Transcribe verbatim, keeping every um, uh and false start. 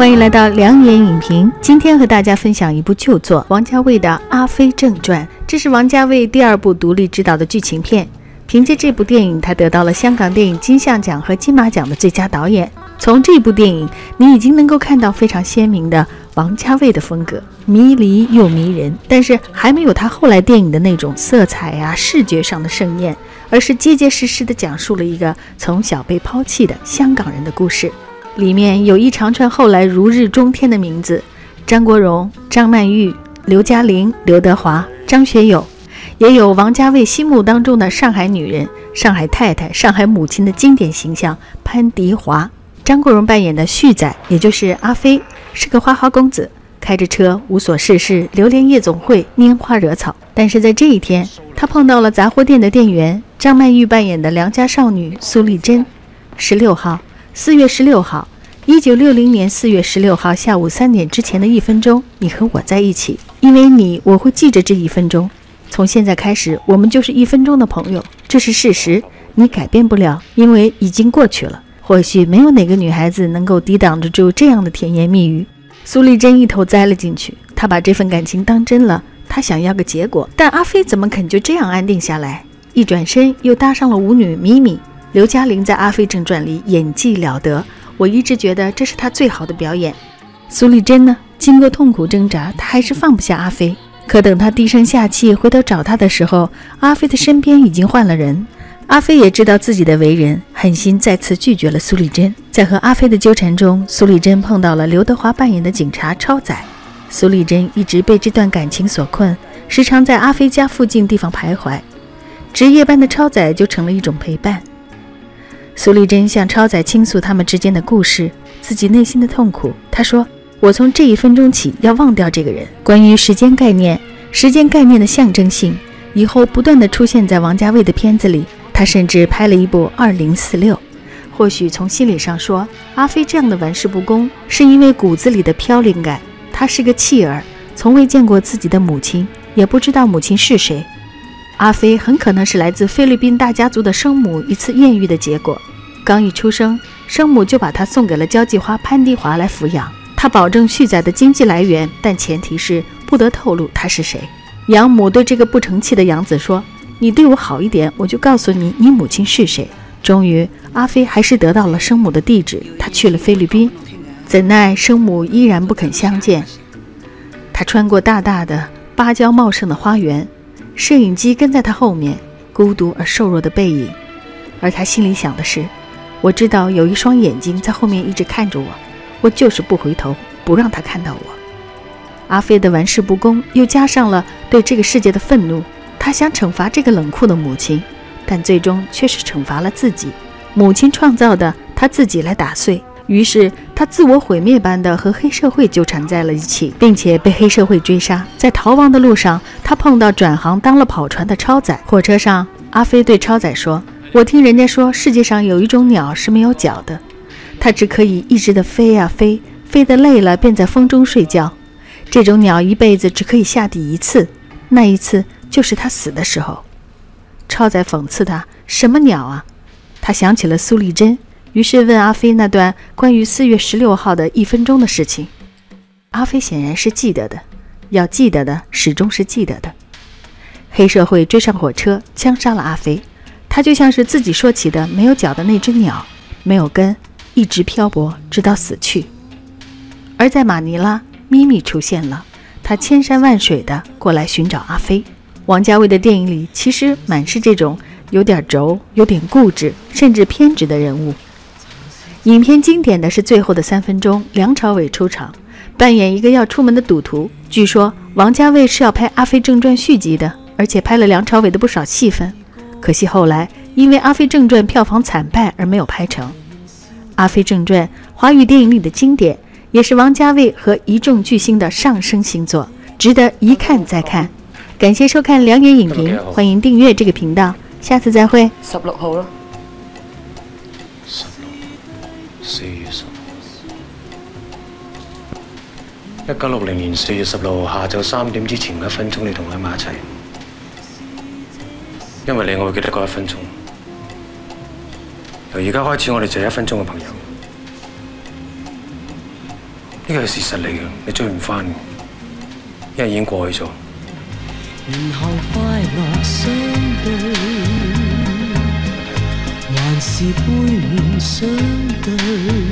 欢迎来到两眼影评。今天和大家分享一部旧作，王家卫的《阿飞正传》。这是王家卫第二部独立执导的剧情片。凭借这部电影，他得到了香港电影金像奖和金马奖的最佳导演。从这部电影，你已经能够看到非常鲜明的王家卫的风格，迷离又迷人，但是还没有他后来电影的那种色彩啊、视觉上的盛宴，而是结结实实地讲述了一个从小被抛弃的香港人的故事。里面有一长串后来如日中天的名字：张国荣、张曼玉、刘嘉玲、刘德华、张学友，也有王家卫心目当中的上海女人、上海太太、上海母亲的经典形象潘迪华。张国荣扮演的旭仔，也就是阿飞，是个花花公子，开着车无所事事，流连夜总会，拈花惹草。但是在这一天，他碰到了杂货店的店员张曼玉扮演的良家少女苏丽珍。十六号四月十六号一九六零年四月十六号下午三点之前的一分钟，你和我在一起，因为你，我会记着这一分钟。从现在开始，我们就是一分钟的朋友，这是事实，你改变不了，因为已经过去了。或许没有哪个女孩子能够抵挡得住这样的甜言蜜语。苏丽珍一头栽了进去，她把这份感情当真了，她想要个结果。但阿飞怎么肯就这样安定下来？一转身又搭上了舞女咪咪。刘嘉玲在《阿飞正传》里演技了得，我一直觉得这是她最好的表演。苏丽珍呢，经过痛苦挣扎，她还是放不下阿飞。可等她低声下气回头找他的时候，阿飞的身边已经换了人。阿飞也知道自己的为人，狠心再次拒绝了苏丽珍。在和阿飞的纠缠中，苏丽珍碰到了刘德华扮演的警察超仔。苏丽珍一直被这段感情所困，时常在阿飞家附近地方徘徊，值夜班的超仔就成了一种陪伴。苏丽珍向超仔倾诉他们之间的故事，自己内心的痛苦。她说，我从这一分钟起要忘掉这个人。关于时间概念，时间概念的象征性以后不断地出现在王家卫的片子里，他甚至拍了一部二零四六。或许从心理上说，阿飞这样的玩世不恭是因为骨子里的飘零感。他是个弃儿，从未见过自己的母亲，也不知道母亲是谁。阿飞很可能是来自菲律宾大家族的生母一次艳遇的结果。刚一出生，生母就把他送给了交际花潘迪华来抚养。他保证旭仔的经济来源，但前提是不得透露他是谁。养母对这个不成器的养子说，你对我好一点，我就告诉你你母亲是谁。终于阿飞还是得到了生母的地址，他去了菲律宾，怎奈生母依然不肯相见。他穿过大大的芭蕉茂盛的花园，摄影机跟在他后面，孤独而瘦弱的背影。而他心里想的是，我知道有一双眼睛在后面一直看着我，我就是不回头，不让他看到我。阿飞的玩世不恭又加上了对这个世界的愤怒，他想惩罚这个冷酷的母亲，但最终却是惩罚了自己。母亲创造的，他自己来打碎。于是他自我毁灭般的和黑社会纠缠在了一起，并且被黑社会追杀。在逃亡的路上，他碰到转行当了跑船的超仔。火车上，阿飞对超仔说，我听人家说世界上有一种鸟是没有脚的，它只可以一直的飞啊飞，飞得累了便在风中睡觉。这种鸟一辈子只可以下地一次，那一次就是他死的时候。超仔讽刺他，什么鸟啊？他想起了苏丽珍，于是问阿飞那段关于四月十六号的一分钟的事情。阿飞显然是记得的，要记得的始终是记得的。黑社会追上火车，枪杀了阿飞，他就像是自己说起的没有脚的那只鸟，没有根，一直漂泊直到死去。而在马尼拉，咪咪出现了，他千山万水的过来寻找阿飞。王家卫的电影里其实满是这种有点轴、有点固执甚至偏执的人物。影片经典的是最后的三分钟，梁朝伟出场扮演一个要出门的赌徒。据说王家卫是要拍《阿飞正传》续集的，而且拍了梁朝伟的不少戏份，可惜后来因为《阿飞正传》票房惨败而没有拍成。《阿飞正传》华语电影里的经典，也是王家卫和一众巨星的上升星座，值得一看再看。感谢收看两眼影评，欢迎订阅这个频道，下次再会。 十六號咯。 十六，四月十六。一九六零年四月十六號下晝三點之前嘅一分鐘，你同我喺埋一齊，因為你我會記得嗰一分鐘。由而家開始，我哋就係一分鐘嘅朋友。 個係事實嚟嘅，你追唔翻嘅，因為已經過去咗。 然後快樂相對，還是背面相對。